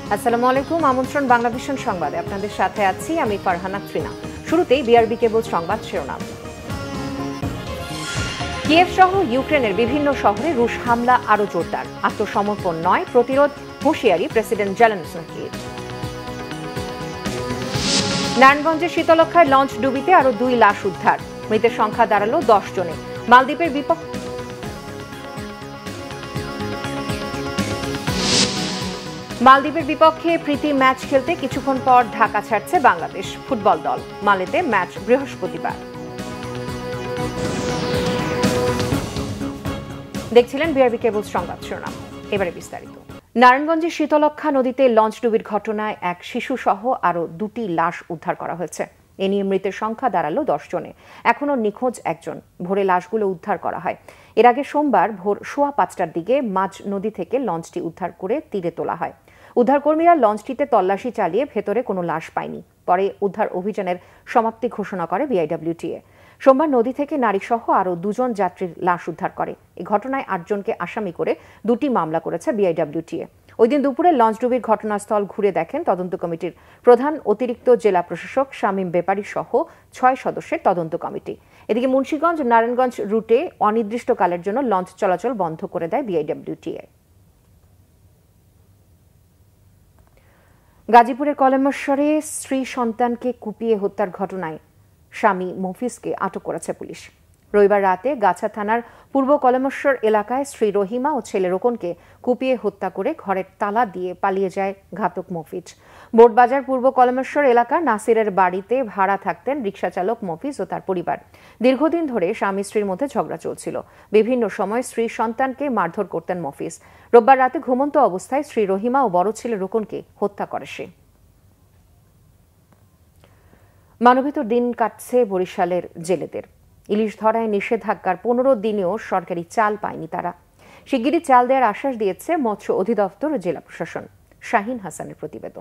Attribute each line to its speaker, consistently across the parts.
Speaker 1: আসসালামু আলাইকুম, আমন্ত্রণ বাংলাভিশন সংবাদে আপনাদের সাথে আছি আমি ফারহানা ফ্রিনা। শুরুতেই বিআরবি কেবল সংবাদ শিরোনাম। কিয়েভ সহ ইউক্রেনের বিভিন্ন শহরে রুশ হামলা আরো জোরদার, আত্মসমর্পণ নয় প্রতিরোধ, হুঁশিয়ারি প্রেসিডেন্ট জেলেনস্কির। নারায়ণগঞ্জের শীতলক্ষায় লঞ্চ ডুবিতে আরো 2 লাশ উদ্ধার, মৃতের সংখ্যা দাঁড়ালো 10 জনে। মালদ্বীপের বিপক্ষে প্রীতি ম্যাচ খেলতে কিছুক্ষণ পর ঢাকা ছাড়ছে বাংলাদেশ ফুটবল দল। মালেতে ম্যাচ বৃহস্পতিবার। দেখছিলেন বিআরবি কেবল সংবাদ শিরোনাম, এবারে বিস্তারিত। নারায়ণগঞ্জের শীতলক্ষা নদীতে লঞ্চ ডুবির ঘটনায় এক শিশু সহ আরো 2টি লাশ উদ্ধার করা হয়েছে। এ নিয়ে মৃতের সংখ্যা দাঁড়ালো 10 জনে। এখনও নিখোঁজ একজন। ভোরে লাশগুলো উদ্ধার করা হয়। এর আগে সোমবার ভোর 5:15টার দিকে মাঝ নদী থেকে লঞ্চটি উদ্ধার করে তীরে তোলা হয়। উদ্ধারকর্মীরা লঞ্চটিতে তল্লাশি চালিয়ে ভেতরে কোনো লাশ পায়নি। পরে উদ্ধার অভিযানের সমাপ্তি ঘোষণা করে বিআইডব্লিউটিএ। সোমবার নদী থেকে নারীসহ আরও 2 জন যাত্রীর লাশ উদ্ধার করে। এই ঘটনায় 8 জনকে আসামি করে 2টি মামলা করেছে বিআইডব্লিউটিএ। ওই দিন দুপুরে লঞ্চ ডুবির ঘটনাস্থল ঘুরে দেখেন তদন্ত কমিটির প্রধান অতিরিক্ত জেলা প্রশাসক শামীম বেপারী সহ 6 সদস্যের তদন্ত কমিটি। এদিকে মুন্সিগঞ্জ নারায়ণগঞ্জ রুটে অনির্দিষ্টকালের জন্য লঞ্চ চলাচল বন্ধ করে দেয় বিআইডব্লিউটিএ। গাজীপুরের কলেমেশ্বরে স্ত্রী সন্তানকে কুপিয়ে হত্যার ঘটনায় স্বামী মফিজকে আটক করেছে পুলিশ। রবিবার রাতে গাছা থানার পূর্ব কলেমেশ্বর এলাকায় স্ত্রী রহিমা ও ছেলে রোকনকে কুপিয়ে হত্যা করে ঘরের তালা দিয়ে পালিয়ে যায় ঘাতক মফিজ। বোর্ডবাজার পূর্ব কলেমেশ্বর এলাকার নাসিরের বাড়িতে ভাড়া থাকতেন রিকশা চালক মফিজ ও তার পরিবার। দীর্ঘদিন ধরে স্বামী স্ত্রীর মধ্যে ঝগড়া চলছিল। বিভিন্ন সময় স্ত্রী সন্তানকে মারধর করতেন মফিজ। রোববার রাতে ঘুমন্ত অবস্থায় স্ত্রী রহিমা ও বড় ছেলে রোকনকে হত্যা করে সে। মানবেতর দিন কাটছে বরিশালের জেলেদের। ইলিশ ধরায় নিষেধাজ্ঞার 15 দিনেও সরকারি চাল পায়নি তারা। শিগগিরই চাল দেওয়ার আশ্বাস দিয়েছে মৎস্য অধিদপ্তর ও জেলা প্রশাসন। শাহিন হাসানের প্রতিবেদন।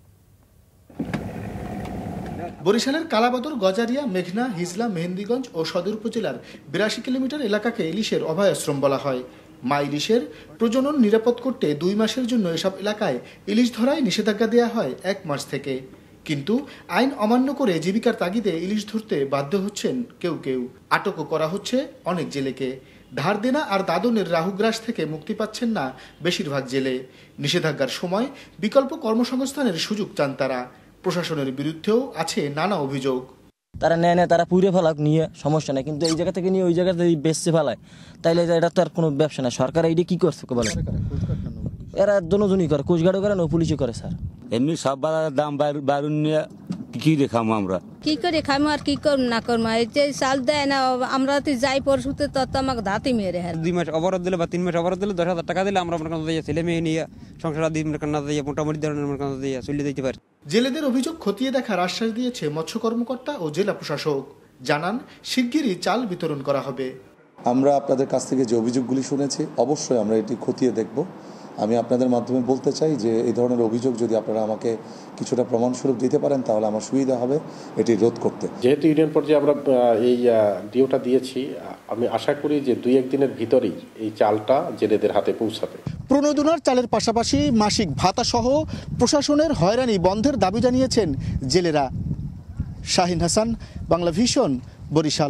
Speaker 2: বরিশালের কালাবদর, গজারিয়া, মেঘনা, হিজলা, মেহেন্দিগঞ্জ ও সদর উপজেলার 82 কিলোমিটার এলাকাকে ইলিশের অভয়াশ্রম বলা হয়। মা ইলিশের প্রজনন নিরাপদ করতে 2 মাসের জন্য এসব এলাকায় ইলিশ ধরায় নিষেধাজ্ঞা দেওয়া হয় 1 মাস থেকে। কিন্তু আইন অমান্য করে জীবিকার তাগিদে ইলিশ ধরতে বাধ্য হচ্ছেন কেউ কেউ। আটকও করা হচ্ছে অনেক জেলেকে। ধার দেনা আর দাদনের রাহুগ্রাস থেকে মুক্তি পাচ্ছেন না বেশিরভাগ জেলে। নিষেধাজ্ঞার সময় বিকল্প কর্মসংস্থানের সুযোগ চান তারা। প্রশাসনের বিরুদ্ধেও আছে নানা অভিযোগ।
Speaker 3: তারা নেয় না, তারা পুড়ে ফেলাক নিয়ে সমস্যা নেই, কিন্তু এই জায়গা থেকে নিয়ে ওই জায়গাতে বেচতে ফেলায়, তাইলে এটা তো আর কোনো ব্যবসা না। সরকার এইটা কি করছে বলে? এরা দুজনই করে, কোস্টগার্ডও করে না, পুলিশও করে। স্যার
Speaker 4: এমনি সব দাম বাড়ুন নিয়ে কি দেখামো আমরা,
Speaker 5: কি করে খামো আর কি করব না করবো? এই যে চাল দেয় না, আমরা তো যাই পরশুতে তো আমাকে ধাতি মেরে।
Speaker 6: 2 মাস অবরোধ দিলে বা 3 মাস অবরোধ দিলে 10,000 টাকা দিলে আমরা ছেলে মেয়ে নিয়ে সংসার মোটামুটি ধরনের চলে যেতে পারি।
Speaker 2: জেলেদের অভিযোগ খতিয়ে দেখার আশ্বাস দিয়েছে মৎস্য কর্মকর্তা ও জেলা প্রশাসক। জানান শিগগিরই চাল বিতরণ করা হবে।
Speaker 7: আমরা আপনাদের কাছ থেকে যে অভিযোগগুলি শুনেছি, অবশ্যই আমরা এটি খতিয়ে দেখব। আমি আপনাদের মাধ্যমে বলতে চাই যে এই ধরনের অভিযোগ যদি আপনারা আমাকে কিছুটা প্রমাণস্বরূপ দিতে পারেন তাহলে আমার সুবিধা হবে এটি রোধ করতে।
Speaker 8: যেহেতু ইউনিয়ন পর্যায়ে আমরা এই ডিওটা দিয়েছি, আমি আশা করি যে 2-1 দিনের ভিতরেই এই চালটা জেলেদের হাতে পৌঁছাবে।
Speaker 2: প্রণোদনার চালের পাশাপাশি মাসিক ভাতা সহ প্রশাসনের হয়রানি বন্ধের দাবি জানিয়েছেন জেলেরা। শাহিন হাসান, বাংলাভিশন, বরিশাল।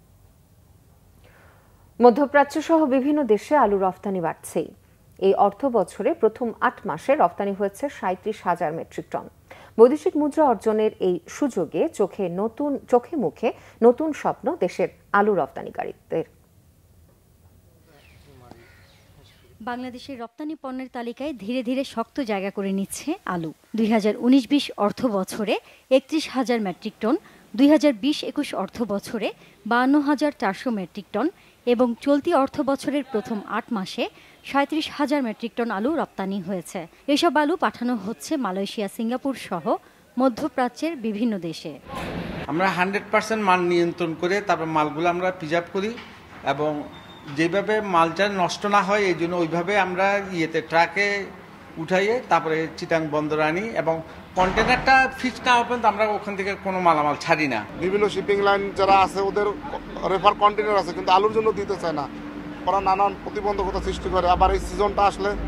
Speaker 1: মধ্যপ্রাচ্য সহ বিভিন্ন দেশে আলু রফতানি বাড়ছেই। এই অর্থ বছরে প্রথম 8 মাসে রফতানি হয়েছে 37,000 মেট্রিক টন। বৈদেশিক মুদ্রা অর্জনের এই সুযোগে চোখে মুখে নতুন স্বপ্ন দেশের আলু রপ্তানিকারীদের।
Speaker 9: বাংলাদেশের রপ্তানি পণ্যের তালিকায় ধীরে ধীরে শক্ত জায়গা করে নিচ্ছে আলু। 2019-20 অর্থ বছরে 31,000 মেট্রিক টন, 2020-21 অর্থ বছরে 52,400 মেট্রিক টন এবং চলতি অর্থ বছরের প্রথম 8 মাসে 37,000 মেট্রিক টন আলু রপ্তানি হয়েছে। এসব আলু পাঠানো হচ্ছে মালয়েশিয়া, সিঙ্গাপুর সহ মধ্যপ্রাচ্যের বিভিন্ন দেশে।
Speaker 10: আমরা 100% মান নিয়ন্ত্রণ করে তারপর মালগুলো আমরা প্রিজার্ভ করি এবং যেভাবে মালটা নষ্ট না হয় এই জন্য ওইভাবে আমরা ট্রাকে উঠাইয়ে তারপরে চিটাং বন্দরে আনি এবং কন্টেনারটা ফিক্স না হওয়া পর্যন্ত আমরা ওখান থেকে কোনো মালামাল ছাড়ি না।
Speaker 11: বিভিন্ন শিপিং লাইন যারা আছে ওদের রেফার কন্টেনার আছে কিন্তু আলুর জন্য দিতে চায় না, ওরা নানান প্রতিবন্ধকতা সৃষ্টি করে। আবার এই সিজনটা আসলে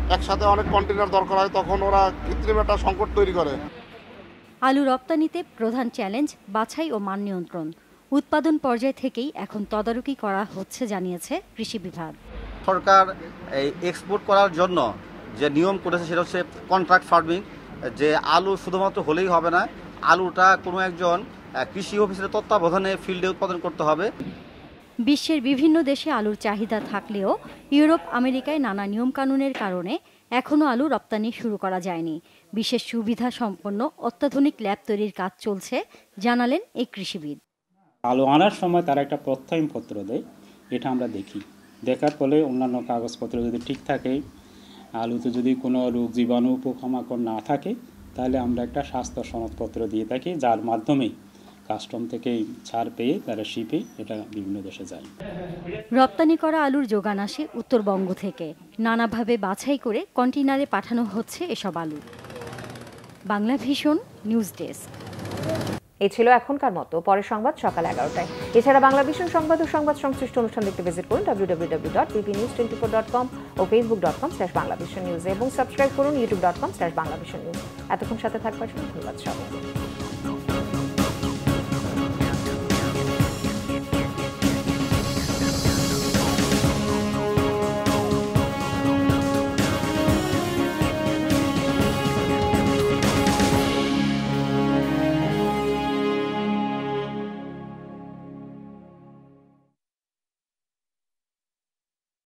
Speaker 11: একসাথে অনেক কন্টেনার দরকার হয়, তখন ওরা কৃত্রিম একটা সংকট তৈরি করে।
Speaker 9: আলু রপ্তানিতে প্রধান চ্যালেঞ্জ বাছাই ও মান নিয়ন্ত্রণ। উৎপাদন পর্যায় থেকেই এখন তদারকি করা হচ্ছে জানিয়েছে কৃষি বিভাগ।
Speaker 12: সরকার এই এক্সপোর্ট করার জন্য যে নিয়ম করেছে সেটা হচ্ছে কন্ট্রাক্ট ফার্মিং, যে আলু শুধুমাত্র হলেই হবে না, আলুটা কোনো একজন কৃষি অফিসের তত্ত্বাবধানে ফিল্ডে উৎপাদন করতে হবে।
Speaker 9: বিশ্বের বিভিন্ন দেশে আলুর চাহিদা থাকলেও ইউরোপ আমেরিকায় নানা নিয়মকানুনের কারণে এখনও আলু রপ্তানি শুরু করা যায়নি। বিশেষ সুবিধা সম্পন্ন অত্যাধুনিক ল্যাব তৈরির কাজ চলছে জানালেন এই কৃষিবিদ।
Speaker 13: আলু আনার সময় তারা একটা প্রত্যয়নপত্র দেয়, এটা আমরা দেখি। দেখার ফলে অন্যান্য কাগজপত্র যদি ঠিক থাকে, আলুতে যদি কোনো রোগ জীবাণু পোকামাকড় না থাকে, তাহলে আমরা একটা স্বাস্থ্য সনদপত্র দিয়ে থাকি, যার মাধ্যমে কাস্টম থেকে ছাড় পেয়ে তারা শিপে এটা বিভিন্ন দেশে যায়।
Speaker 9: রপ্তানি করা আলুর যোগান আসে উত্তরবঙ্গ থেকে। নানাভাবে বাছাই করে কন্টেইনারে পাঠানো হচ্ছে এসব আলু। Banglavision news desk.
Speaker 1: এই ছিল এখনকার মতো। পরের সংবাদ সকাল 11টায়। এছাড়া বাংলাভিশন সংবাদ ও সংবাদ সংশ্লিষ্ট অনুষ্ঠান দেখতে ভিজিট করুন www.bbnews24.com ও facebook.com/banglavisionnews এবং সাবস্ক্রাইব করুন youtube.com/banglavisionnews। এতক্ষণ সাথে থাকবার জন্য ধন্যবাদ সবাইকে।